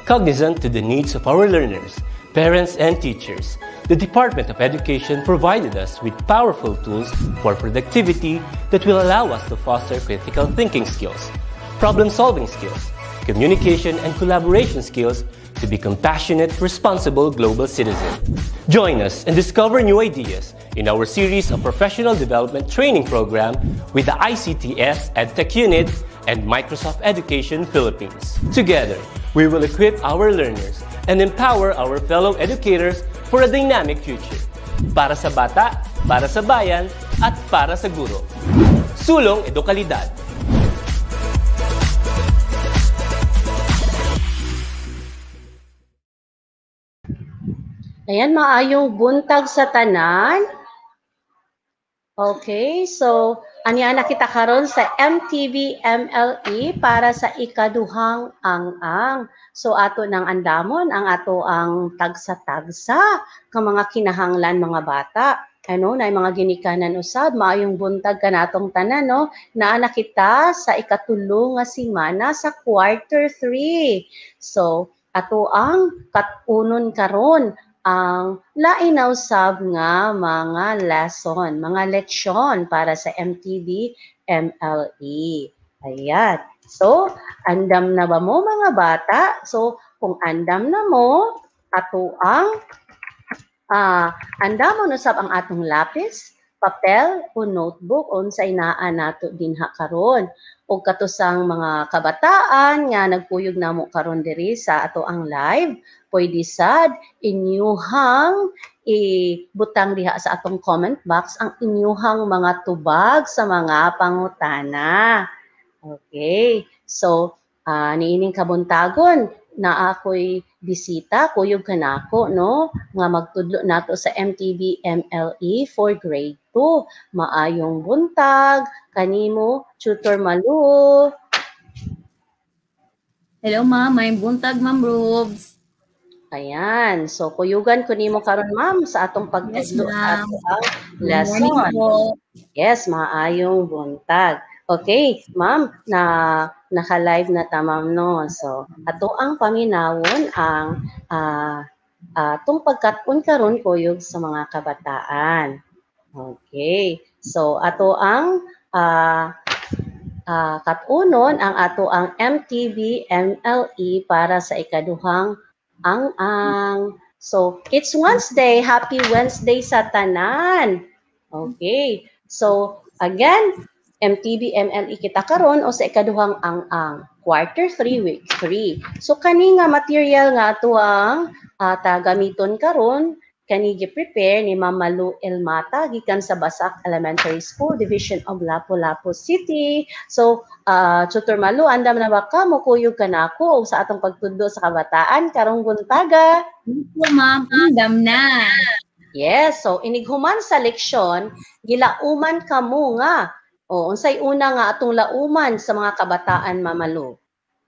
Cognizant to the needs of our learners, parents, and teachers, the Department of Education provided us with powerful tools for productivity that will allow us to foster critical thinking skills, problem-solving skills, communication and collaboration skills to be compassionate, responsible global citizens. Join us and discover new ideas in our series of professional development training program with the ICTS EdTech Unit and Microsoft Education Philippines. Together, we will equip our learners and empower our fellow educators for a dynamic future. Para sa bata, para sa bayan, at para sa guro. Sulong Edukalidad. Ayan, maayong buntag sa tanan. Okay, so aniana kita karon sa MTV MLE para sa ikaduhang ang-ang. So ato nang andamon ang ato ang tagsa-tagsa ka mga kinahanglan mga bata. Ano na mga ginikanan usab, maayong buntag kanatong tanan no. Naana kita sa ikatulo nga semana sa quarter 3. So ato ang katunon karon ang lainaw sab nga mga lesson, mga leksyon para sa MTV MLE. Ayan. So, andam na ba mo mga bata? So, kung andam na mo, ato ang andam mo sab ang atong lapis, papel o notebook unsay naa nato dinha karon. O katusang mga kabataan nga nagpuyog namo karon diri sa ato ang live, pwede sad inyuhang ibutang diha sa atong comment box ang inyuhang mga tubag sa mga pangutana. Okay, so niining kabuntagon na ako'y bisita, kuyog kanako, no? Nga magtudlo nato sa MTV MLE for grade 2. Maayong buntag, kanimo, Tutor Malu. Hello, ma'am. Maayong buntag, ma'am Robes. Ayan, so kuyugan ko nimo karon ma'am sa atong pagtudlo sa atong lesson. Yes, maayong buntag. Okay, ma'am, naka-live na tamam no. So, ato ang paminawon ang atong pagkat-on karon kuyog sa mga kabataan. Okay. So, ato ang katunon ang ato ang MTV MLE para sa ikaduhang ang. So, it's Wednesday. Happy Wednesday sa tanan. Okay. So, again, MTV MLE kita karon o sa ikaduhang ang quarter 3 week 3. So kani nga material nga ato ang gamiton karon kani gi-prepare ni Ma'am Malu Elmata gikan sa Basak Elementary School Division of Lapu-Lapu City. So Tutor Malu, andam na ba ka mo kuyog kanako sa atong pagtudlo sa kabataan karong buntaga? Opo, ma'am, andam na. Yes, so inighuman sa leksyon gilauman kamo nga unsay una nga atong lauman sa mga kabataan, Mamalu?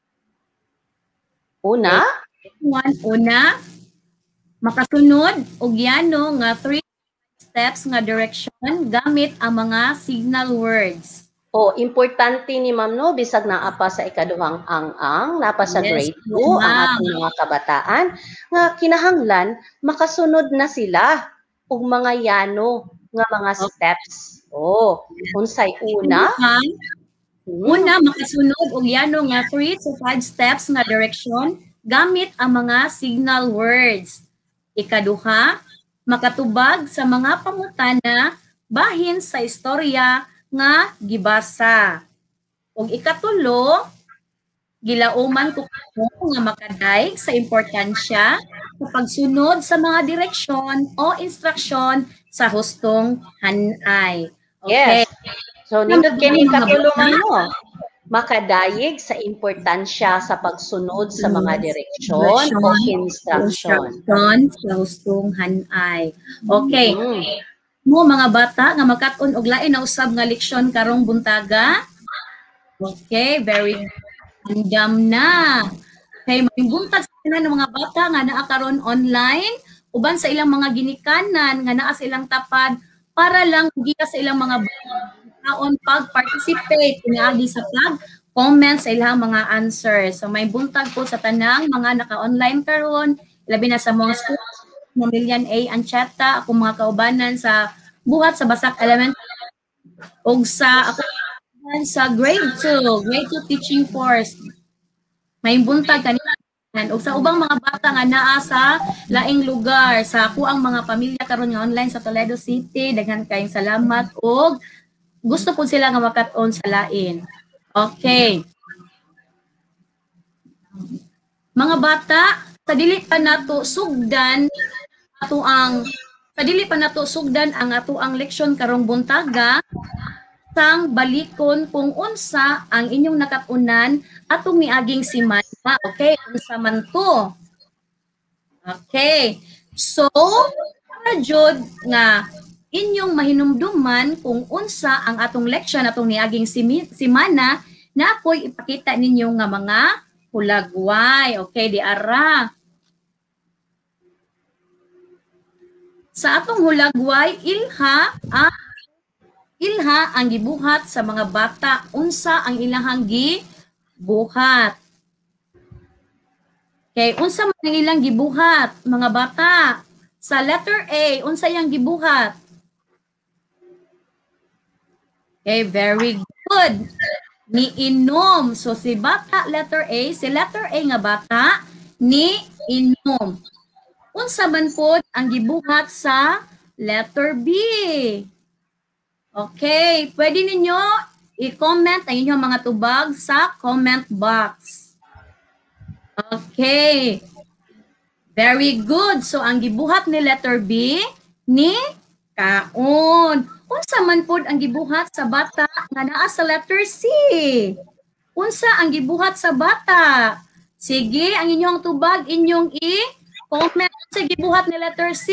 Una? Una, makasunod og yano nga 3 steps nga direction gamit ang mga signal words. Importante ni Ma'am no, bisag naa pa sa ikaduhang ang napa sa grade 2 ang ating mga kabataan nga kinahanglan makasunod na sila og mga yano nga mga steps. Unsay una? Una, makasunod og yano nga 3 to 5 steps nga direction gamit ang mga signal words. Ikaduha, makatubag sa mga pangutana bahin sa istorya nga gibasa. Ug ikatulo, gilauman ko nga makadayeg sa importansya sa pagsunod sa mga direksyon o instruksyon sa hustong hanay. Okay. Yes. So, nindot kini katulungan mo. Makadayeg sa importansya sa pagsunod sa mga direksyon o instruction. Sa hustong hanay. Okay. Mo mga bata nga makat-on og lain na usab nga leksyon karong buntaga. Okay, very good. Andam na. Okay, buntag sa ng mga bata nga naa karon online uban sa ilang mga ginikanan nga naa sa ilang tapad para lang giya sa ilang mga taon pag-participate pinaagi sa comment sa ilang mga answers. So may buntag po sa tanang mga naka-online karon, labi na sa mga school, Million A Ancheta, ako mga kaubanan sa buhat sa Basak Elementary ug sa ako sa grade 2 teaching force. May buntag kanina ug sa ubang mga bata nga naa sa laing lugar sa ako ang mga pamilya karon nga online sa Toledo City, daghan kayong salamat ug gusto po sila nga makat-on sa lain. Okay. Mga bata, sa dili pa nato sugdan ang ato ang leksyon karong buntaga, sang balikon kung unsa ang inyong nakatunan atong miaging semana. Okay, unsa man to? Okay. So, para jud nga inyong mahinumduman kung unsa ang atong leksyon atong niaging semana na ako'y ipakita ninyo nga mga hulagway. Okay, di ara. Sa atong hulagway, ilha ang gibuhat sa mga bata. Unsa ang ilahang gibuhat? Okay, unsa man ang ilang gibuhat, mga bata? Sa letter A, unsa yang gibuhat? Okay, very good. Niinom. So, si bata, letter A, si letter A nga bata, niinom. Unsa man po ang gibuhat sa letter B? Okay, pwede ninyo i-comment ang inyong mga tubag sa comment box. Okay. Very good. So, ang gibuhat ni letter B, ni kaon. Unsa man pod ang gibuhat sa bata nga naa sa letter C? Unsa ang gibuhat sa bata? Sige, ang inyong tubag, inyong i-comment sa gibuhat ni letter C.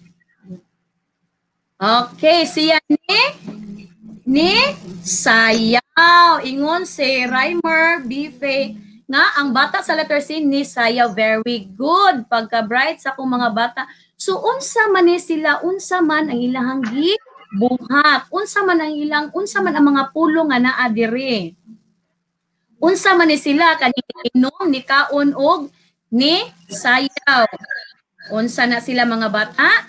Okay, siya ni sayaw. Ingon si Reimer Bife nga ang bata sa letter C ni sayaw. Very good. Pagka-bright sa akong mga bata. So, unsa man ni sila, unsa man ang ilahang gibuhat, unsa man ang mga pulong nga naa diri. Unsa man ni sila kanina inom, ni kaon og ni sayaw. Unsa na sila mga bata?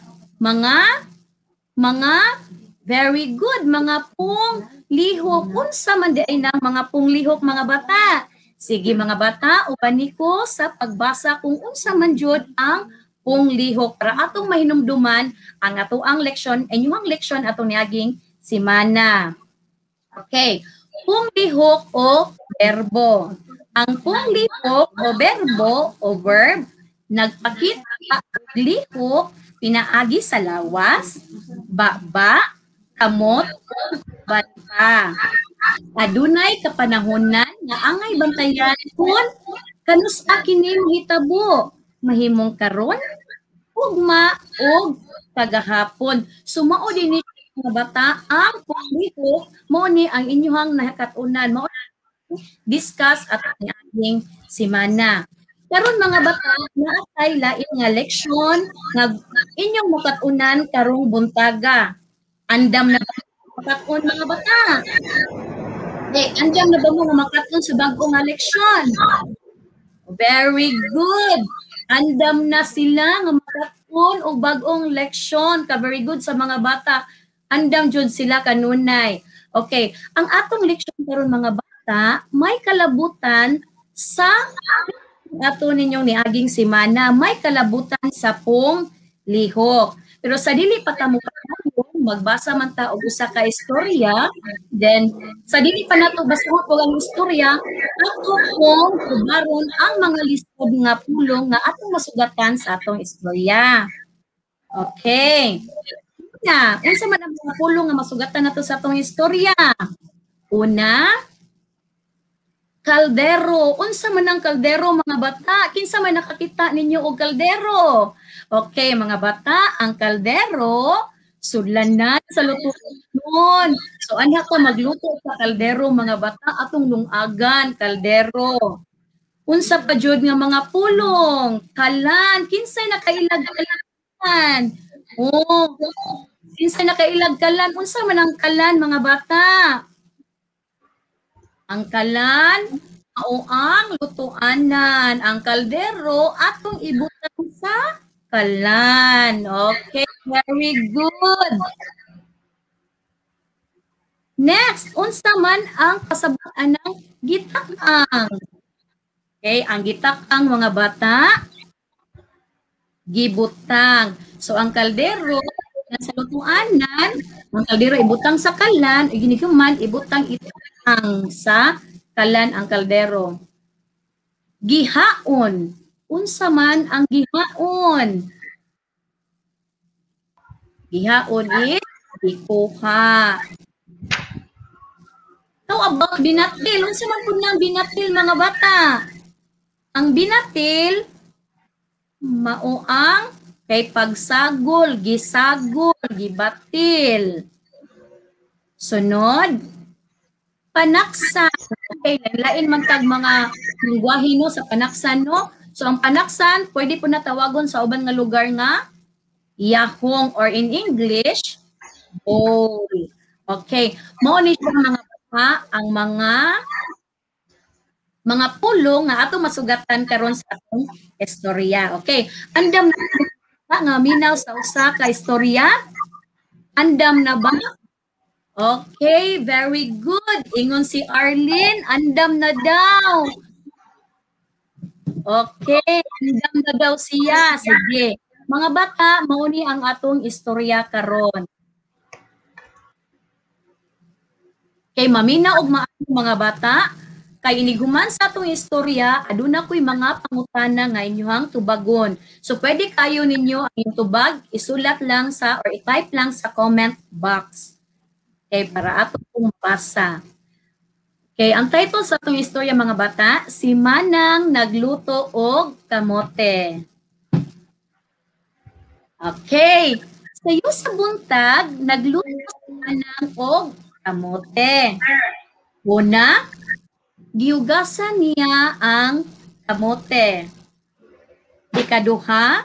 Mga very good, mga pung lihok. Unsa man di ay na mga pung lihok mga bata? Sige mga bata, ubani ko sa pagbasa kung unsa man jud ang pung lihok para atong mahinumduman ang atoang leksyon, inyong leksyon atong niaging semana. Okay, pung lihok o berbo. Ang pung lihok o berbo o verb nagpakita og lihok pinaagi sa lawas, baba, kamot, banta. Adunay kapanahonan nga angay bantayan kun kanus-a kini mahitabo, mahimong karon, ugma og kagahapon. Sumao din ni mga bata ang pulihok mo ni ang inyong nakatunan mo discuss at ating semana. Karon mga bata, naatay lain nga leksyon nga inyong makatunan karong buntaga. Andam na ba makatun mga bata? Andam na ba mo makatun sa bagong nga leksyon? Very good. Andam na sila nga makatun og bagong leksyon. Very good sa mga bata. Andam jud sila kanunay. Okay, ang atong leksyon karon mga bata, may kalabutan sa ato ninyong niaging semana, may kalabutan sa pong lihok. Pero sa dili pa ta mo magbasa man ta og usa ka istorya, then sa dili pa nato basahon og ang istorya, ato pong tubaron ang mga lisod nga pulong nga atong masugatan sa atong istorya. Okay. Una, unsa man ang mga pulong nga masugatan nato sa atong istorya? Una, kaldero. Unsa man ang kaldero mga bata? Kinsa man nakakita ninyo og kaldero? Okay, mga bata, ang kaldero sudlanan sa lutuon. So anak ko magluto sa kaldero mga bata atong lungagan kaldero. Unsa pa jud nga mga pulong? Kalan. Kinsay nakailag kalan? Oh, kinsay nakailag kalan? Unsa man ang kalan mga bata? Ang kalan, mao ang lutuanan. Ang kaldero, atong ibutang sa kalan. Okay, very good. Next, unsa man ang kasabaan ng gitakang? Okay, ang gitakang mga bata, gibutang. So, ang kaldero, sa lutuanan, ang kaldero ibutang sa kalan, ginihuman, ibutang itang sa kalan ang kaldero. Gihaon. Unsa man ang gihaon? Gihaon is ikuha. How about binatil? Unsa man pud nang binatil mga bata? Ang binatil mao ang kay pagsagol, gisagol, gibatil. Sunod, panaksan. Okay, lain man tag mga lingwahe no sa panaksan no. So ang panaksan pwede po natawagon sa uban nga lugar nga yahong or in English bowl. Okay, mao ni siya mga bata ang mga pulong nga ato masugatan karon sa atong istorya. Okay, andam na nga minaw sa usa ka istorya? Andam na ba? Okay, very good. Ingon si Arlene, andam na daw. Okay, andam na daw siya. Sige. Mga bata, mauni ang atong istorya karon. Kay mamina og maayo mga bata, kay iniguman sa atong istorya, aduna ko'y mga pangutana nga inyong tubagon. So pwede kayo ninyo ang inyong tubag, isulat lang sa or i-type lang sa comment box. Okay, para ato pong basa. Okay, ang title sa atong istorya mga bata, si Manang nagluto og kamote. Okay, sayo sa buntag, nagluto si Manang og kamote. Una, giugasan niya ang kamote. Ikaduha,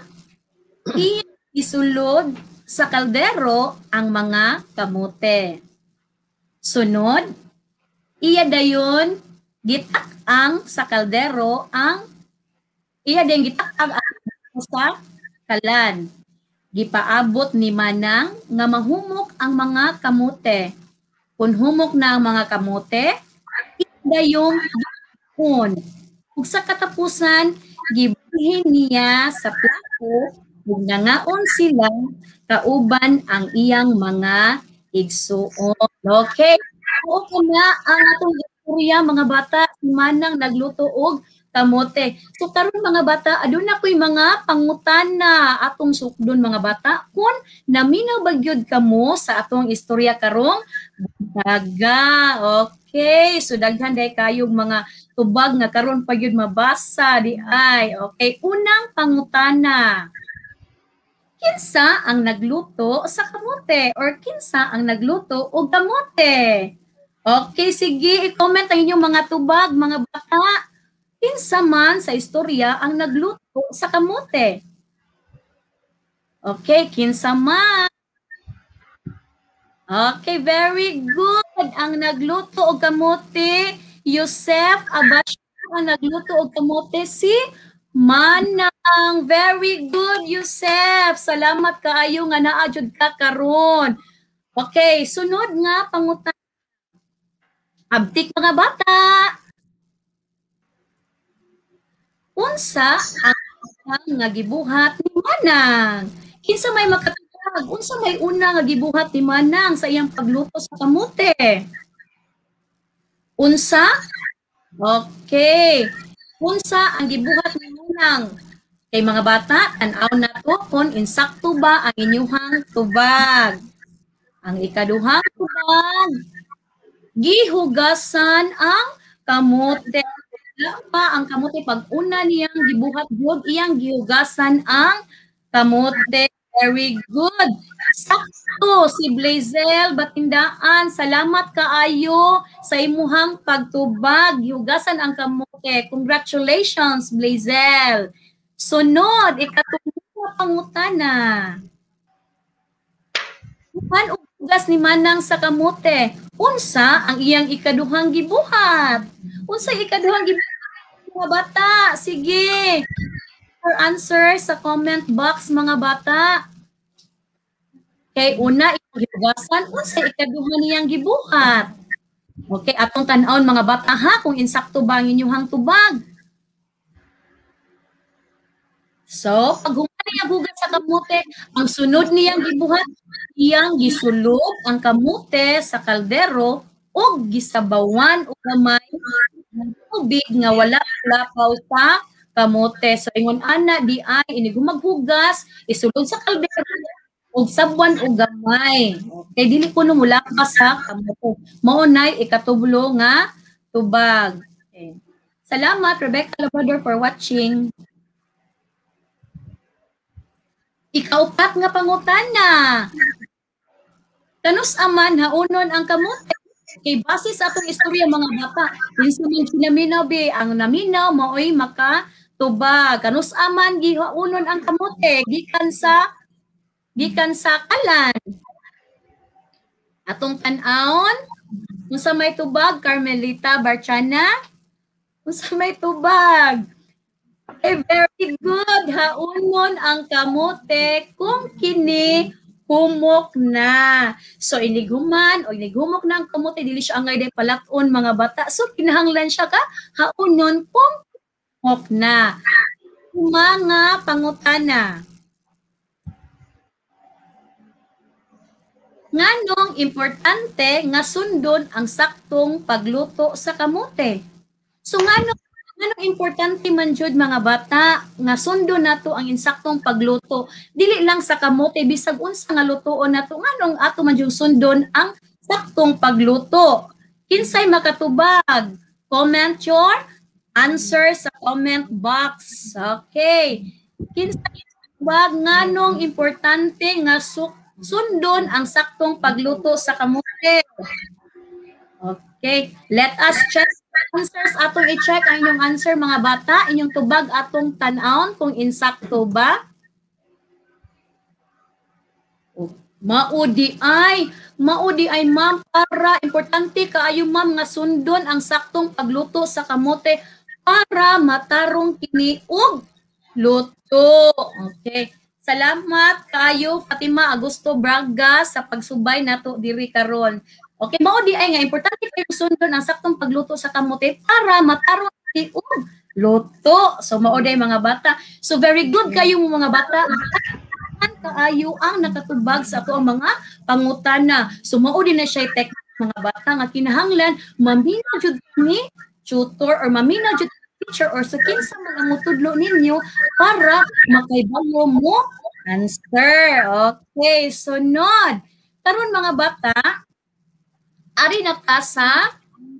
isulod sa kaldero ang mga kamote. Sunod, iya dayon gitak-ang sa kaldero iya dayon gitak-ang sa kalan. Gipaabot ni Manang nga mahumok ang mga kamote. Kung humok na ang mga kamote, dayong gipon. Ug sa katapusan, gibilhin niya sa plato ug nangaon sila kauban ang iyang mga igsuon. Okay. Oo ko na ang atong istorya mga bata, si Manang nagluto og kamote. So karon mga bata, aduna ko'y mga pangutana atong sukdon mga bata kun naminaw ba gyud kamo sa atong istorya karong daga. Okay, so daghan day kayog mga tubag nga karon pa gyud mabasa di ay. Okay, unang pangutana. Kinsa ang nagluto sa kamote or kinsa ang nagluto og kamote? Okay, sige, i-comment ang inyong mga tubag, mga bata. Kinsa man sa istorya ang nagluto sa kamote? Okay, kinsa man? Okay, very good. Ang nagluto og kamote, Yosef Abasha ang nagluto og kamote si Manang. Very good, Yosef. Salamat kaayo nga naa jud ka karon. Okay, sunod nga pangutana. Abtik mga bata. Unsa ang nga gibuhat ni Manang? Kinsa may makatubag? Unsa may una nga gibuhat ni Manang sa iyang pagluto sa kamote? Unsa? Okay. Unsa ang gibuhat ni Manang? Kay mga bata, tan-aw na to kung insakto ba ang inyuhang tubag. Ang ikaduhang tubag, gihugasan ang kamote. Pa ang kamote pag una niyang gibuhat gyud iyang gihugasan ang kamote. Very good. Sakto si Blazel Batindaan. Salamat kaayo sa imuhang pagtubag. Gihugasan ang kamote. Congratulations Blazel. Sunod, ikatulong pangutana. Kuan og Hugas ni Manang sa kamote. Unsa ang iyang ikaduhang gibuhat? Unsa ikaduhang gibuhat mga bata? Sige. For answer sa comment box mga bata. Kay una iyang gihugasan, unsa ikaduhang niyang gibuhat? Okay, atong tan-awon mga bata ha kung insakto ba ang inyong tubag. So, pag humani ang hugas sa kamote, ang sunod niyang gibuhat, iyang gisulog ang kamote sa kaldero o gisabawan o gamay ng tubig nga wala lapaw sa kamote. So, ingon ana di ay ini gumaghugas, isulod sa kaldero o sabuan o gamay. Okay, dili kuno mula pa sa kamote. Maunay ikatublo nga tubag. Okay. Salamat Rebecca Labrador for watching. Ikaupat nga pangutana. Kanus aman haunon ang kamote. Kay base sa atong istorya mga bata, minsan man sinaminaw be ang naminaw maoy makatubag. Kanus aman gihaunon ang kamote gikan sa kalan. Atong tan-awon unsa may tubag Carmelita Barchana? Unsa may tubag? Very good. Haunon ang kamote kung kini humok na. So iniguman o inigumok na ang kamote, dili siya angay day palaton mga bata. So kinahanglan siya ka haunon kung humok na. Mga pangutana. Nganong importante nga sundon ang saktong pagluto sa kamote? So nganong importante man jud mga bata nga sundon nato ang insaktong pagluto, dili lang sa kamote bisag unsa nga lutoon nato, nganong ato man jud sundon ang saktong pagluto? Kinsay makatubag? Comment your answer sa comment box. Okay, kinsay makatubag nganong importante nga sundon ang saktong pagluto sa kamote? Okay, let us check answers. Atong i-check ang inyong answer mga bata, inyong tubag atong tan-awon kung insakto ba. Maudi ay ma'am, para importante kaayo ma'am nga sundon ang saktong pagluto sa kamote para matarong kini og luto. Okay. Salamat kayo Fatima Augusto Braga sa pagsubay nato diri karon. Okay, mao di ay nga importante kayo sundon ang saktong pagluto sa kamote para matarong kini og luto. So mao di mga bata. So very good kayo mga bata. Kaayo ang nakatubag sa ato ang mga pangutana. So mao din na siya technique mga bata nga kinahanglan maminaw jud ni tutor or maminaw jud teacher or sa kinsa man ang mutudlo ninyo para makaibalo mo answer. Okay, sunod. Karon mga bata, ari na ta sa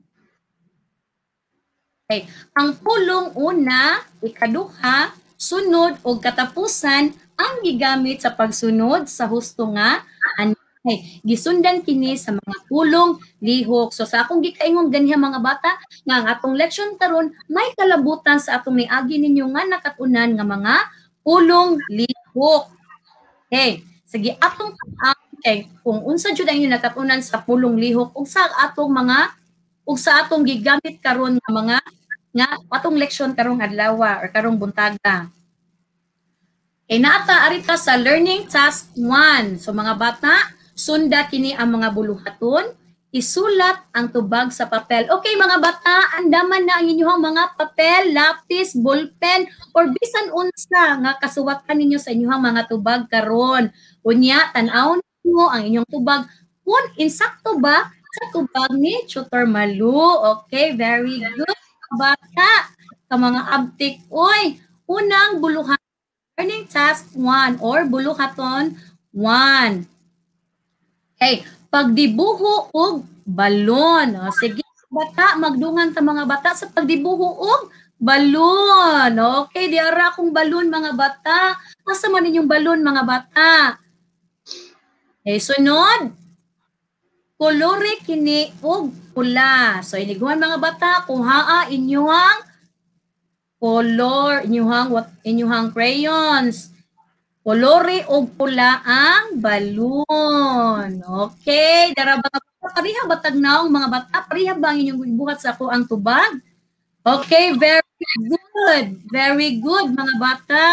okay, ang pulong una, ikaduha, sunod o katapusan ang gigamit sa pagsunod sa husto nga anay. Gisundan kini sa mga pulong lihok. So sa akong gikaingon ganiha mga bata nga ang atong leksyon karon may kalabutan sa atong niagi ninyo nga nakatunan nga mga pulong lihok. Okay, sige atong okay, kung unsa jud ang inyong nakatunan sa pulong lihok ug sa atong gigamit karon nga mga nga atong leksyon karong adlaw or karong buntaga. Okay, naata arita sa learning task 1. So mga bata, sunda kini ang mga buluhaton, isulat ang tubag sa papel. Okay mga bata, andaman na ang inyong mga papel, lapis, ballpen, or bisan unsa nga kasuwatan ninyo sa inyong mga tubag karon. Unya, tan-awon niyo ang inyong tubag kung insakto ba sa tubag ni Tutor Malu. Okay, very good bata. Sa mga abtik, oy, unang buluhan. Learning task 1 or buluhaton 1. Okay, pagdibuho og balon. O, sige, bata, magdungan ta mga bata sa pagdibuho og balon. Okay, diara akong balon mga bata. Asa man ninyong balon mga bata? Okay, sunod. Kolore kini og pula. So, iniguan mga bata, kung haa inyong color, inyuhang crayons. Kolore og pula ang balloon. Okay, dara ba pariha batag naong mga bata, pariha ba ang inyong gibuhat sa ako ang tubag? Okay, very good. Very good mga bata.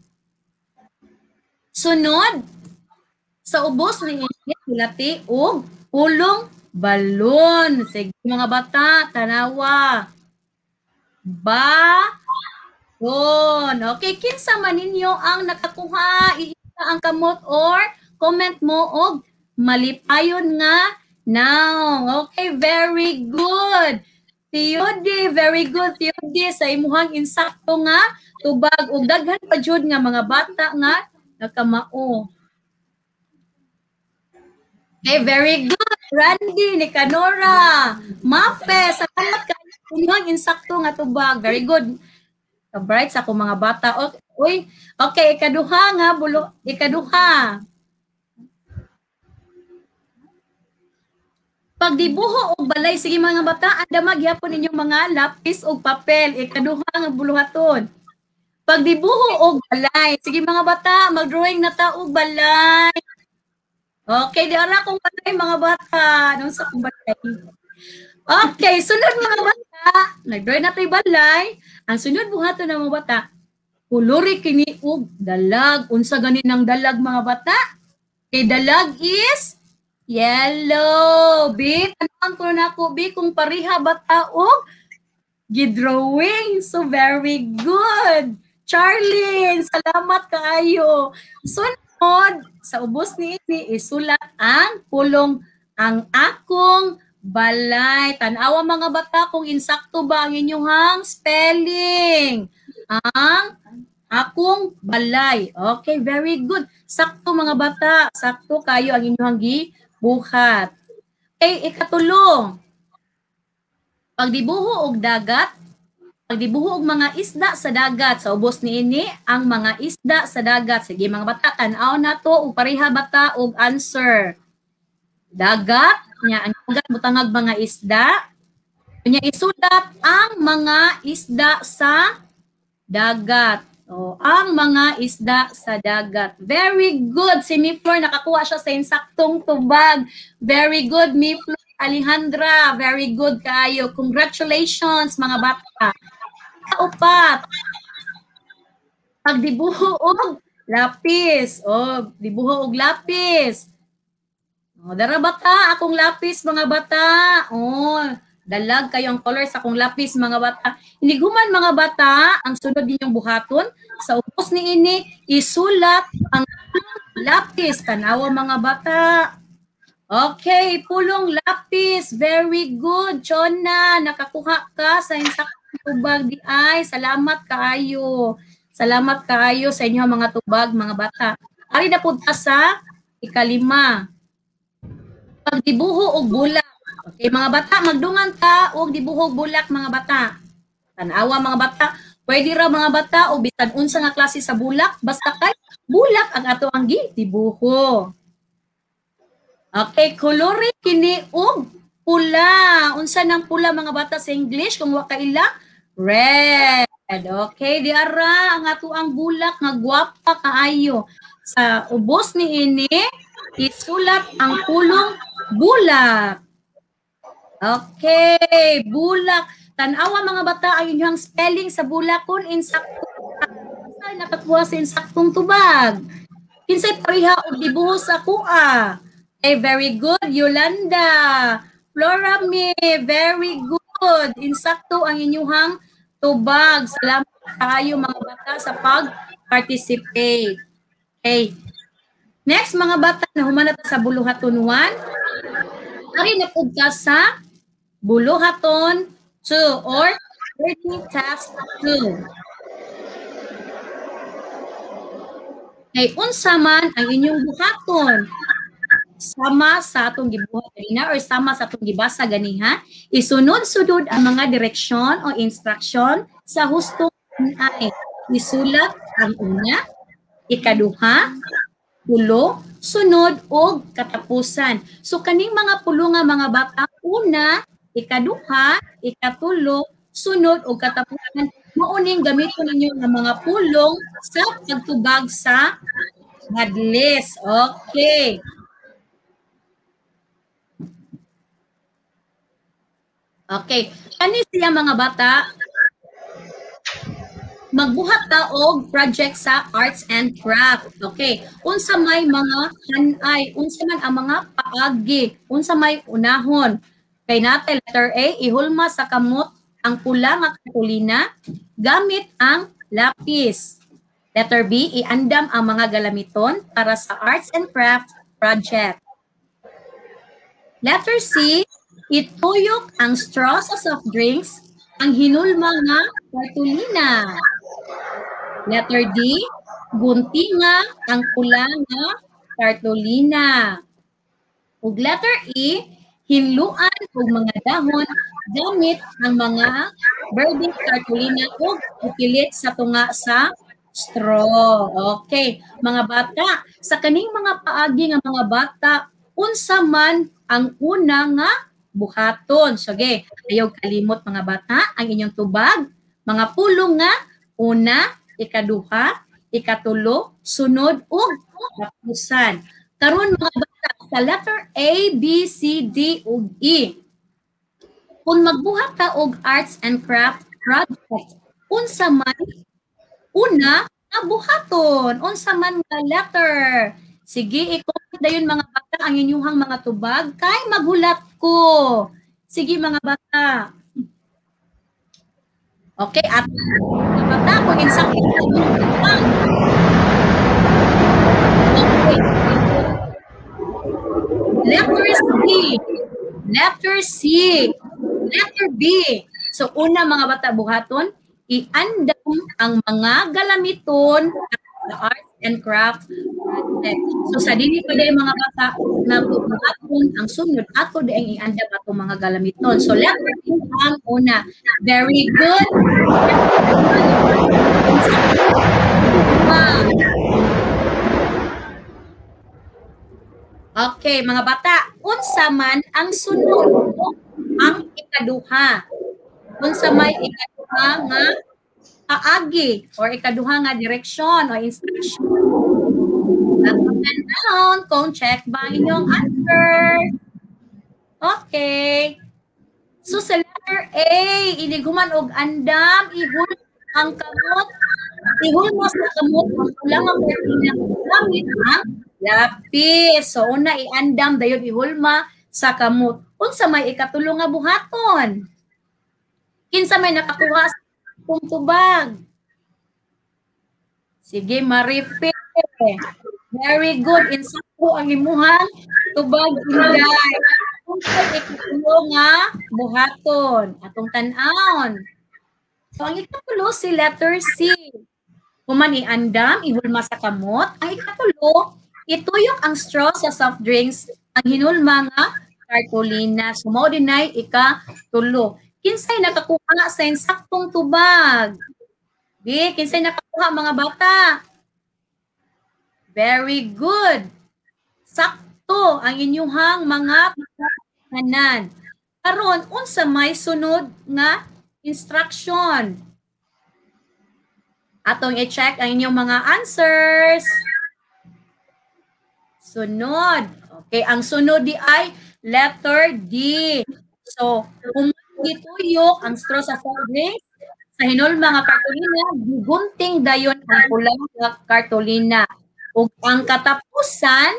Sunod, sa ubos ni init hilati og pulong balon. Sige mga bata, tanawa. Balon. Okay, kinsa man ninyo ang nakakuha, iisa ang kamot or comment mo og malipayon nga noun. Okay, very good. Tiyodi, very good. Tiyodi, sa imuhang insakto nga tubag ug daghan pa jud nga mga bata nga nakamao. Okay, very good. Randy, ni Kanora, Mape, salamat ka imuhang insakto nga tubag. Very good. Bright sa akong mga bata. Okay, okay, ikaduha nga ikaduha. Pagdibuho og balay, sige mga bata, anda magyapon inyong mga lapis og papel. Ikaduha nga buluhaton. Pagdibuho og balay, sige mga bata, mag-drawing na ta og balay. Okay, di ara kong balay mga bata. Anong sa kong balay? Okay, sunod mga bata. Nag-drawing na tayo balay. Ang sunod buhaton ng mga bata, kuluri kini og dalag. Unsa ganin ng dalag mga bata? Okay, dalag is yellow. B, tanong ko na ko, B, kung pariha bata o gidrawing. So, very good. Charlene, salamat kaayo. Sunod, sa ubos ni ini, isulat ang pulong ang akong balay. Tanawa mga bata kung insakto ba ang inyong spelling. Ang akong balay. Okay, very good. Sakto mga bata. Sakto kayo ang inyong buhat. Okay, ikatulong. Pagdibuho og dagat, pagdibuho og mga isda sa dagat. Sa ubos ni ini, ang mga isda sa dagat. Sige mga bata, tanaw na to, ug pariha bata og answer. Dagat, nya ang dagat butangag mga isda. Nya isulat ang mga isda sa dagat. Oh, ang mga isda sa dagat. Very good. Si Miflor, nakakuha siya sa insaktong tubag. Very good, Miflor Alejandra. Very good kayo. Congratulations, mga bata. Kaupat. Pagdibuho og lapis. Oh, dibuho og lapis. Oh, dara bata, akong lapis, mga bata. Oh, dalag kayo ang color sa akong lapis, mga bata. Iniguman mga bata, ang sunod ninyong buhaton. Sa ubos ni ini, isulat ang lapis. Tanawa mga bata. Okay, pulong lapis. Very good. Chona, nakakuha ka sa insaktong tubag di ay. Salamat kaayo. Salamat kaayo sa inyo mga tubag, mga bata. Ari na punta sa ikalima. Pagdibuho og bulak. Okay, mga bata, magdungan ta og dibuhog bulak mga bata. Tanawa mga bata, pwede ra mga bata o bisan unsa nga klase sa bulak, basta kay bulak ang ato ang dibuho. Okay, kolore kini og pula. Unsa nang pula mga bata sa English kung wa kaila? Red. Okay, di ara ang ato ang bulak nga gwapa kaayo. Sa ubos ni ini, isulat ang pulong bulak. Okay, bulak. Tanawa mga bata ang inyong spelling sa bulak kung insakto. Nakakuha sa insaktong tubag. Kinsay pariha og dibuho sa kuha. Okay, very good, Yolanda. Flora May, very good. Insakto ang inyong tubag. Salamat kayo mga bata sa pag-participate. Okay. Next mga bata, nahuman na sa buluhaton 1. Ari na po ka sa buluhaton 2 or learning task 2. Ay unsa man ang inyong buhaton? Sama sa atong gibuhat kanina or sama sa atong gibasa ganiha, isunod-sunod ang mga direksyon o instruction sa hustong ay isulat ang una, ikaduha, pulo, sunod o katapusan. So kaning mga pulo nga mga bata, una, ikaduha, ikatulo, sunod o katapusan, mauning gamiton ninyo ng mga pulong sa pagtubag sa Madlis. Okay. Okay. Kani siya mga bata, magbuhat ta og project sa arts and craft. Okay. Unsa may mga hanay, unsa man ang mga paagi, unsa may unahon. Kay natin letter A, ihulma sa kamot ang pula nga kartolina gamit ang lapis. Letter B, iandam ang mga galamiton para sa arts and craft project. Letter C, ituyok ang straw sa soft drinks ang hinulma nga kartolina. Letter D, guntinga ang pula nga kartolina. Ug letter E, hinluan og mga dahon gamit ang mga birding kartolina ug ipilit sa tunga sa straw. Okay, mga bata, sa kaning mga paagi nga mga bata, unsa man ang una nga buhaton. So, okay, ayaw kalimot mga bata ang inyong tubag. Mga pulong nga, una, ikaduha, ikatulo, sunod, ug tapusan. Karon mga bata, sa letter A, B, C, D, ug E. Kung magbuhat ka og arts and craft project, unsa man una nga buhaton, unsa man nga letter. Sige, i-comment dayon mga bata ang inyuhang mga tubag kay maghulat ko. Sige mga bata. Okay, at mga bata, kung insang okay. Letter C. Letter C. Letter B. So, una mga bata buhaton, iandam ang mga galamiton sa arts and craft project. So, sa dili pa day mga bata na buhaton ang sunod, ato di ang iandam ato mga galamiton. So, letter B ang una. Very good. Okay, mga bata, unsa man ang sunod, ang ikaduha. Unsa may ikaduha nga paagi or ikaduha nga direksyon o instruction. Up and down kung check ba inyong answer. Okay. So sa letter A, iniguman og andam, ihul ang kamot, ihul mo sa kamot ang kulang ang pertina gamit ang lapis. So una iandam dayon ihulma sa kamot. Unsa may ikatulo nga buhaton? Kinsa may nakakuha sa tubag? Sige, ma-repeat. Very good. Insakto ang imuhang tubag inday. Unsa ikatulo nga buhaton? Atong tan-aon. So ang ikatulo si letter C. Kuman iandam, ihulma sa kamot. Ang ikatulo, ituyok ang straw sa soft drinks, ang hinulma nga kartolina. So, mao dinay ikatulo. Kinsay nakakuha sa insaktong tubag? Di, kinsay nakakuha mga bata? Very good. Sakto ang inyuhang mga tanan. Karon, unsa may sunod nga instruction? Atong i-check ang inyong mga answers. Sunod. Okay, ang sunod di ay letter D. So, kung ituyok ang straw sa soft drinks, sa hinulma nga kartolina, gigunting dayon ang pulang nga kartolina. Ug ang katapusan,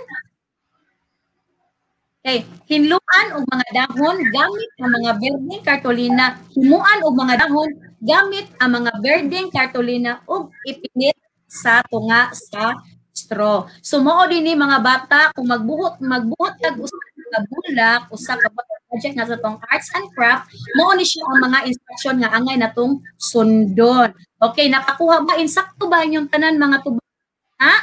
okay, hinluan og mga dahon gamit ang mga berdeng kartolina, himuan og mga dahon gamit ang mga berdeng kartolina ug ipinit sa tunga sa straw. So mao dinhi mga bata kung magbuhot tag usa ka bulak, usa ka project nga sa tong arts and craft, mao ni siya ang mga instruction nga angay natong sundon. Okay, nakakuha ba insakto ba inyong tanan mga tubag? Ha?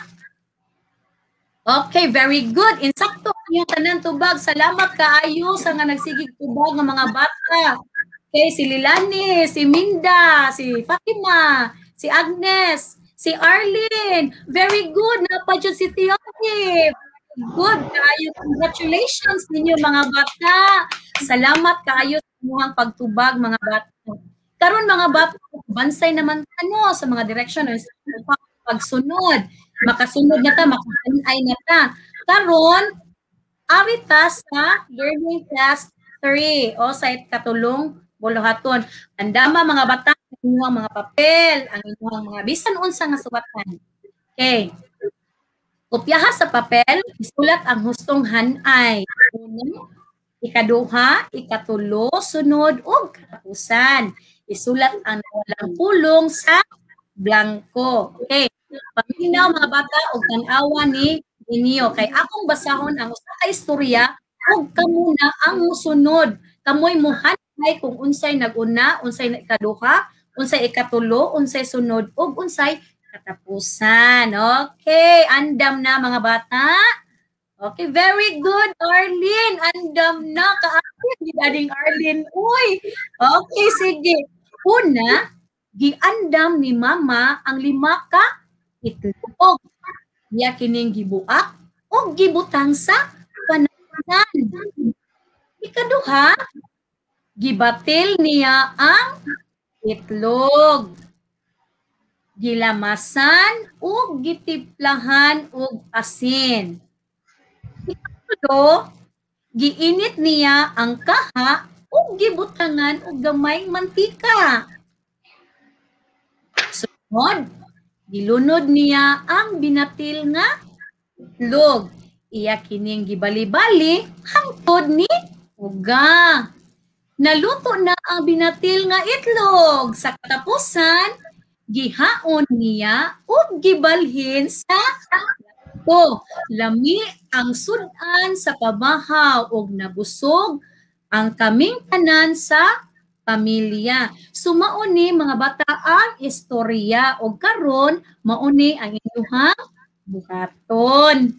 Okay, very good. Insakto inyong tanan tubag. Salamat kaayo sa nga nagsigig tubag nga mga bata. Okay, si Lilani, si Minda, si Fatima, si Agnes, si Arlene. Very good. Napadyo si Tioni. Good kaayo. Congratulations ninyo mga bata. Salamat kaayo sa inyong pagtubag mga bata. Karon mga bata, bansay naman ano sa mga direksyon o pagsunod. makasunod na ta, makaanay na ta. Karon, arita sa learning class 3 o sa katulong buluhaton. Andama mga bata, ang inyong mga papel, ang inyong mga bisan unsa nga suwatan. Okay. Kopyaha sa papel, isulat ang hustong hanay. Una, ikaduha, ikatulo, sunod, ug katapusan. Isulat ang walang pulong sa blanco. Okay. Paminaw mga bata og tan-awa ni ninyo. Kay akong basahon ang usa ka istorya ug kamo na ang musunod. Kamoy muhanay kung unsay naguna, unsay ikaduha, unsay ikatulo, unsay sunod, ug unsay katapusan. Okay, andam na mga bata. Okay, very good, Arlene. Andam na kaapit ni Dading Arlene. Uy, okay, sige. Una, giandam ni Mama ang 5 ka itlog. Iya kining gibuak o gibutang sa panasan. Ikaduha, gibatil niya ang itlog. Gilamasan o gitiplahan og asin. Ikatlo, giinit niya ang kaha o gibutangan og gamayng mantika. Sunod, gilunod niya ang binatil nga itlog. Iya kining gibali-bali hangtod ni uga. Naluto na ang binatil nga itlog. Sa katapusan, gihaon niya ug gibalhin sa plato. Lami ang sudan sa pabahaw ug nabusog ang kaming tanan sa pamilya. So mauni mga bata ang istorya ug karon mauni ang inyong buhaton.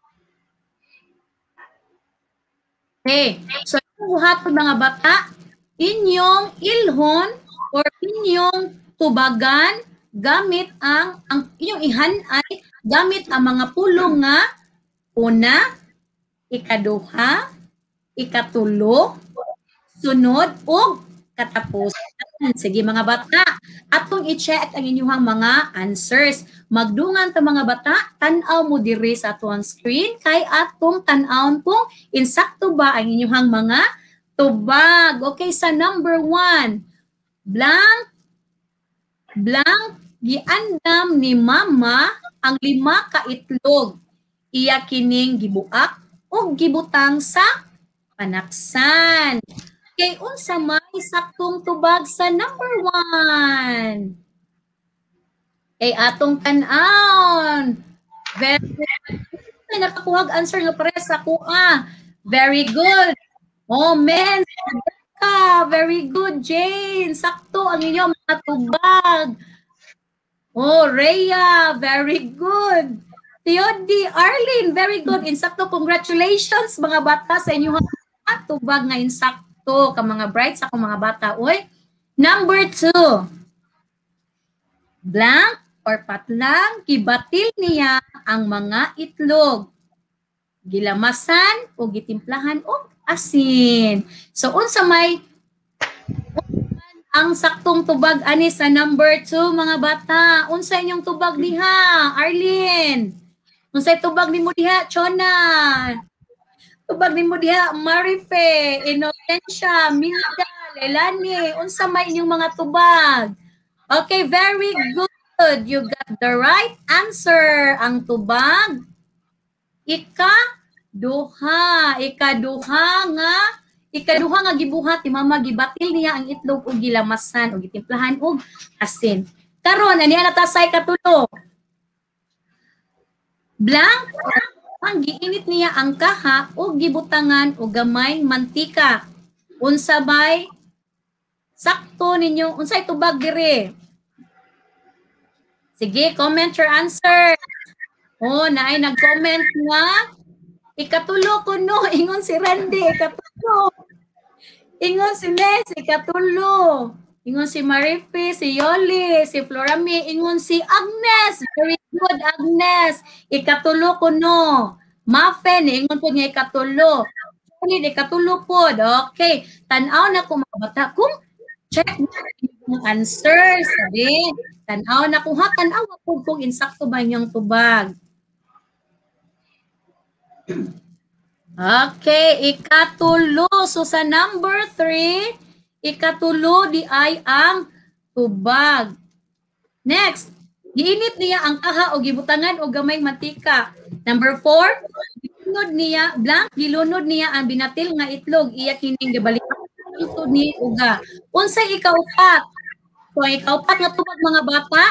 Okay, so yung buhaton mga bata, inyong ilhon or inyong tubagan gamit ang inyong ihanay gamit ang mga pulong nga una, ikaduha, ikatulo, sunod ug katapusan. Sige mga bata, atong i-check ang inyong mga answers. Magdungan ta mga bata, tan-aw mo diri sa atong screen kay atong tan-awon kung insakto ba ang inyong mga tubag. Okay, sa number 1, blank, giandam ni Mama ang 5 ka itlog. Iya kining gibuak o gibutang sa panaksan. Kay unsa may saktong tubag sa number 1? Kay atong tan-awon. Very good. Nakakuhag answer nga pare sa kuha. Very good. Oh, men. Very good, Jane. Sakto ang inyong mga tubag. Oh, Rhea. Very good. Theody, Arlene. Very good. Insakto. Congratulations mga bata sa inyong mga tubag nga insakto. Ka mga bright sa mga bata. Uy. Number 2. Blank or patlang, gibatil niya ang mga itlog. Gilamasan o gitimplahan o asin. So, unsa may ang saktong tubag ani sa number 2 mga bata? Unsa inyong tubag diha, Arlene? Unsay tubag nimo diha, Chona? Tubag nimo diha, Marife, Inocencia, Milda, Lelani. Unsa may inyong mga tubag? Okay, very good. You got the right answer. Ang tubag, ikaduha nga gibuhat ni Mama, gibatil niya ang itlog ug gilamasan ug gitimplahan og asin. Karon ani ta sa ikatulo. Blank, ang giinit niya ang kaha ug gibutangan og gamay mantika. Unsa bay sakto ninyo? Unsay tubag diri? Sige, comment your answer. Oh, naay nag-comment nga. Ikatulo ko no, ingon si Randy, ikatulo. Ingon si Les, ikatulo. Ingon si Marife, si Yoli, si Florami, ingon si Agnes. Very good, Agnes. Ikatulo ko no. Muffin, ingon po niya ikatulo. Yoli, ikatulo po. Okay, tanaw na ko mga bata. Kung check yung answers. Sabi, tanaw na kuha, tanaw po kung insakto ba yung tubag. Okay, ikatulo. So sa number 3, ikatulo di ay ang tubag. Next, giinit niya ang kaha o gibutangan o gamay mantika. Number 4, gilunod niya, gilunod niya ang binatil nga itlog, iya kining gibalikan ito ni uga. Unsay ikaupat? So ikaupat nga tubag mga bata?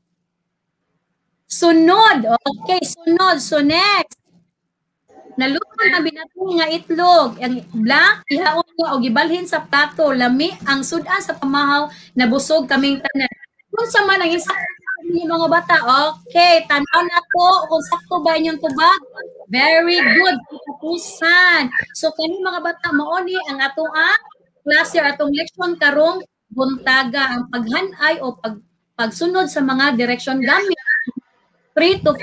Sunod. Okay, sunod. So next, nalunod ang binatil nga itlog, ang blank ihaon niya o gibalhin sa plato, lami ang sudan sa pamahaw na busog kaming tanan. Kung sa man ang isa mga bata, okay, tanaw na po kung sakto ba inyong tubag. Very good, katapusan. So kani mga bata, mauni ang atong klase or atong leksyon karong buntaga, ang paghanay o pagsunod sa mga direksyon gamit 3 to 5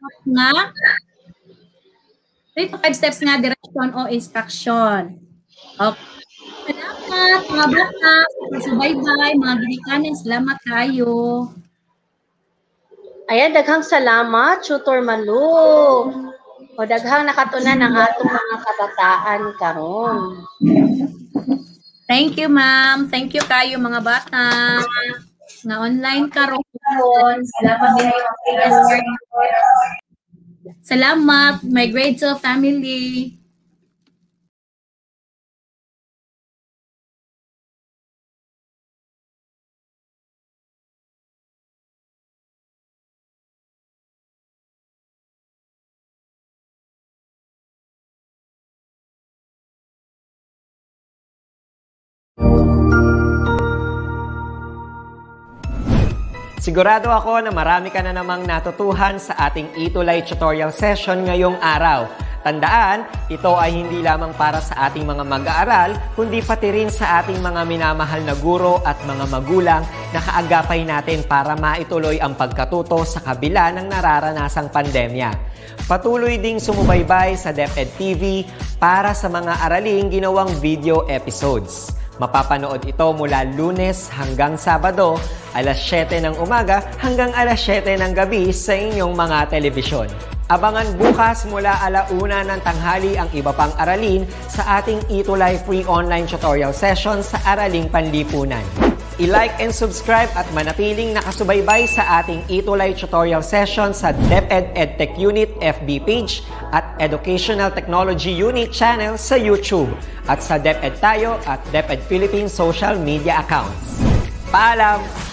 steps nga direksyon o instruction. Okay. Salamat mga bata, bye-bye, mga ginikanan, salamat kayo. Ayan, daghang salamat, Tutor Malu. O daghang nakatunan ang atong mga kabataan karon. Thank you, ma'am. Thank you kayo mga bata. Nga online karon. Salamat, my grade 12 family. Sigurado ako na marami ka na namang natutuhan sa ating e-Tulay tutorial session ngayong araw. Tandaan, ito ay hindi lamang para sa ating mga mag-aaral, kundi pati rin sa ating mga minamahal na guro at mga magulang na kaagapay natin para maituloy ang pagkatuto sa kabila ng nararanasang pandemya. Patuloy ding sumubaybay sa DepEd TV para sa mga araling ginawang video episodes. Mapapanood ito mula Lunes hanggang Sabado, alas 7 ng umaga hanggang alas 7 ng gabi sa inyong mga telebisyon. Abangan bukas mula 1:00 ng tanghali ang iba pang aralin sa ating e-Tulay free online tutorial session sa Araling Panlipunan. I-like and subscribe at manatiling nakasubaybay sa ating e-Tulay tutorial session sa DepEd EdTech Unit FB page at Educational Technology Unit channel sa YouTube at sa DepEd Tayo at DepEd Philippines social media accounts. Paalam!